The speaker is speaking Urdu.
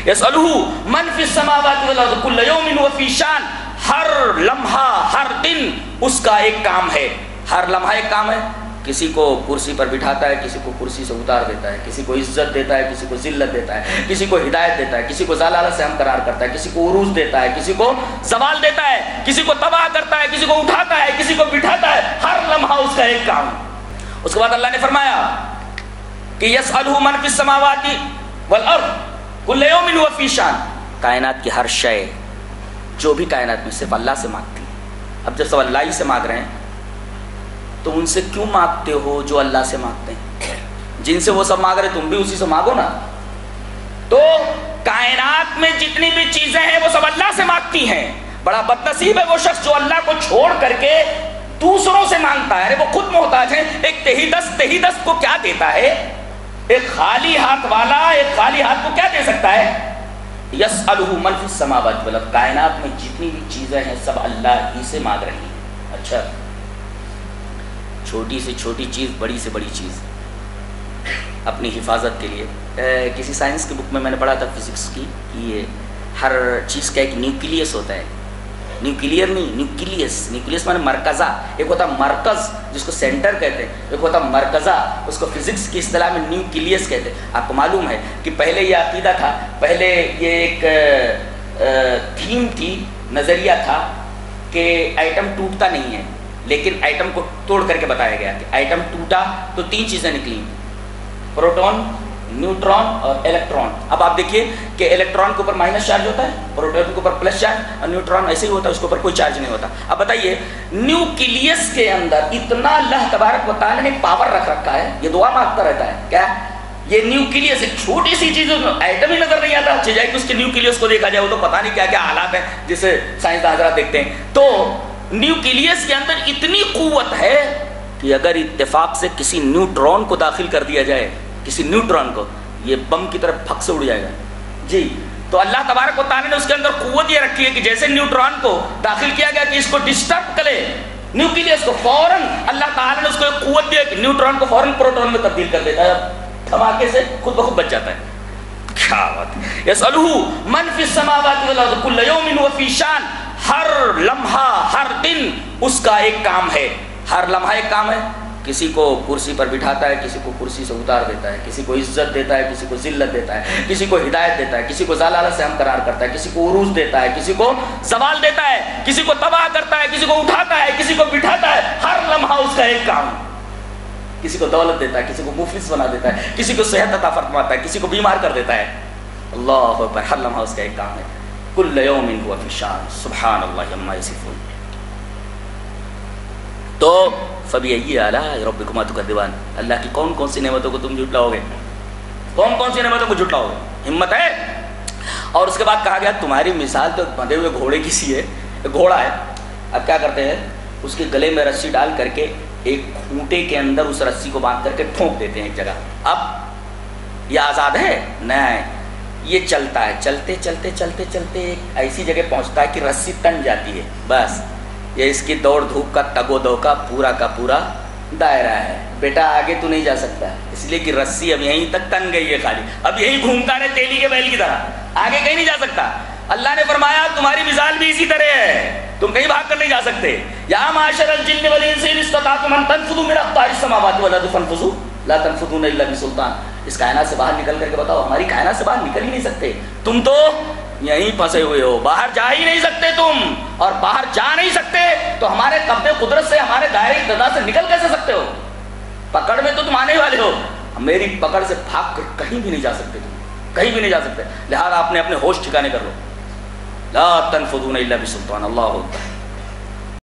یسألہ من فی السماوات والارض کل یوم هو فی شان، ہر لمحہ ہر دن اس کا ایک کام ہے، ہر لمحہ ایک کام ہے. کسی کو کرسی پر بٹھاتا ہے، کسی کو کرسی سے اتار دیتا ہے، کسی کو عزت دیتا ہے، کسی کو ذلت دیتا ہے، کسی کو ہدایت دیتا ہے، کسی کو ضلالت سے ہمقرار کرتا ہے، کسی کو عروج دیتا ہے، کسی کو زوال دیتا ہے، کسی کو تباہ کرتا ہے، کسی کو اٹھاتا ہے، کسی کو بٹھاتا ہے. ہر لمحہ اس کا ایک کام. اس کے بعد اللہ نے فرمایا کہ یسألہ من فی السماوات والارض کل یوم هو فی شان. کائنات کی ہر شے، جو بھی کائنات میں، صرف اللہ سے مانگتی ہے. اب جب سب اللہ ہی سے مانگ رہے ہیں تو ان سے کیوں مانگتے ہو جو اللہ سے مانگتے ہیں؟ جن سے وہ سب مانگ رہے تم بھی اسی سے مانگو نا. تو کائنات میں جتنی بھی چیزیں ہیں وہ سب اللہ سے مانگتی ہیں. بڑا بدنصیب ہے وہ شخص جو اللہ کو چھوڑ کر کے دوسروں سے مانگتا ہے. وہ خود محتاج ہے. ایک تہی دست کو کیا دیتا ہے؟ ایک خالی ہاتھ والا ایک خالی ہاتھ کو کیا دے سکتا ہے؟ یسألہ من فی السماوات والارض. کائنات میں جتنی بھی چیزیں ہیں سب اللہ ہی سے مانگ رہی ہیں. اچھا، چھوٹی سے چھوٹی چیز، بڑی سے بڑی چیز اپنی حفاظت کے لیے. کسی سائنس کی بک میں نے پڑھا تھا فزکس کی کہ یہ ہر چیز کا ایک نیوکلیس ہوتا ہے. نیوکلیئر نہیں، نیوکلیس. نیوکلیس مانے مرکزہ. ایک ہوتا مرکز جس کو سینٹر کہتے ہیں، ایک ہوتا مرکزہ، اس کو فزکس کی اصطلاح میں نیوکلیس کہتے ہیں. آپ کو معلوم ہے کہ پہلے یہ عقیدہ تھا، پہلے یہ ایک تھیم تھی، نظریہ تھا کہ ایٹم ٹوٹتا نہیں ہے، لیکن ایٹم کو توڑ کر کے بتایا گیا کہ ایٹم ٹوٹا تو تین چیزیں نکلی، پروٹون، نیوٹرون اور الیکٹران. اب آپ دیکھیے کہ الیکٹران کے اوپر مائنس چارج ہوتا ہے، پروٹون کے اوپر پلس چارج، اور نیوٹران ایسے ہی ہوتا ہے، اس کے اوپر کوئی چارج نہیں ہوتا. اب بتائیے نیوکلیس کے اندر اتنا اللہ تبارک و تعالیٰ نے پاور رکھ رکھا ہے. یہ دعا مانگتا رہتا ہے کیا؟ یہ نیوکلیس ایک چھوٹی سی چیز، ایٹم ہی نظر نہیں آتا. جائے کہ اس کے نیوکلیس کو دیکھا جائے وہ تو پتہ نہیں کیا کیا حالات ہیں جسے سائنسداں حضرات دیکھتے ہیں. تو نیوکلیس کے اندر اتنی قوت ہے کہ اگر اتفاق سے کسی نیوٹرون کو داخل کر دیا جائے، کسی نیوٹرون کو، یہ بم کی طرف پھک سے اڑ جائے گا. جی، تو اللہ تبارک و تعالیٰ نے اس کے اندر قوت یہ رکھی ہے کہ جیسے نیوٹرون کو داخل کیا گیا کہ اس کو ڈسٹرب کرے نیوکلیس کو، فوراً اللہ تعالیٰ نے اس کو ایک قوت دی کہ نیوٹرون کو فوراً پروٹون میں تبدیل کر دیتا ہے، دھماکے سے خود بخود بچ جاتا ہے. کیا بات ہے! یسألہ من فی السماوات والارض کل یوم هو فی شان. ہر لمحہ ہر دن اس کا ایک کام ہے، ہر لمحہ ایک کام ہے. کسی کو کرسی پر بٹھاتا ہے، کسی کو کرسی سے اتار دیتا ہے، کسی کو عزت دیتا ہے، کسی کو ذلت دیتا ہے، کسی کو ہدایت دیتا ہے، کسی کو ضلالت سے ہمقرار کرتا ہے، کسی کو عروج دیتا ہے، کسی کو زوال دیتا ہے، کسی کو تباہ کرتا ہے، کسی کو اٹھاتا ہے، کسی کو بٹھاتا ہے. ہر لمحہ اس کا ایک کام. کسی کو دولت دیتا ہے، کسی کو مفلس بنا دیتا ہے، کسی کو صحت عطا فرماتا ہے، کسی کو بیمار کر دیتا ہے. اللہ اکبر! ہر لمحہ اس کا ایک کام ہے. کل یوم هو فی شان. سبحان اللہ عما یصفون. تو فبأي آلاء ربكما تكذبان. اللہ کی کون کون سی نعمتوں کو تم جھٹلاؤ گے؟ کون کون سی نعمتوں کو جھٹلاؤ گے؟ ہمت ہے؟ اور اس کے بعد کہا گیا تمہاری مثال تو بندھے ہوئے گھوڑے کی سی ہے. گھوڑا ہے، اب کیا کرتے ہیں؟ اس کے گلے میں رسی ڈال کر کے ایک کھوٹے کے اندر اس رسی کو باندھ کر کے ٹھونک دیتے ہیں ایک جگہ. اب یہ آزاد ہے؟ نہیں، یہ چلتا ہے. چلتے چلتے چلتے چلتے ایک ایسی جگہ پہنچتا ہے کہ رسی تن جاتی ہے. بس یہ اس کی دوڑ دھوپ کا تگ و دو کا پورا دائرہ ہے. بیٹا آگے تو نہیں جا سکتا، اس لیے کہ رسی اب یہیں تک تن گئی ہے، خالی اب یہیں گھومتا رہے تیلی کے بیل کی طرح، آگے کہیں نہیں جا سکتا. اللہ نے فرمایا تمہاری مثال بھی اسی طرح ہے، تم کہیں بھاگ کر نہیں جا سکتے. یا معاشر الجن والانس ان استطعتم ان تنفذوا من اقطار السماوات والارض فانفذوا لا تنفذون الا بسلطان. اس کائنات سے باہر نکل کر کے بتاؤ. ہماری کائنات سے باہر نکل ہی نہیں سکتے، تم تو یہیں پھنسے ہوئے ہو، باہر جا ہی نہیں سکتے تم. اور باہر جا نہیں سکتے تو ہمارے قبضے قدرت سے، ہمارے دائرے اقتدار سے نکل کیسے سکتے ہو؟ پکڑ میں تو تم آنے والے ہو، میری پکڑ سے بھاگ کر کہیں بھی نہیں جا سکتے، تم کہیں بھی نہیں جا سکتے. لہٰذا آپ نے اپنے ہوش ٹھکانے کر لو. لا تنفذون الا بسلطان. اللہ اکبر.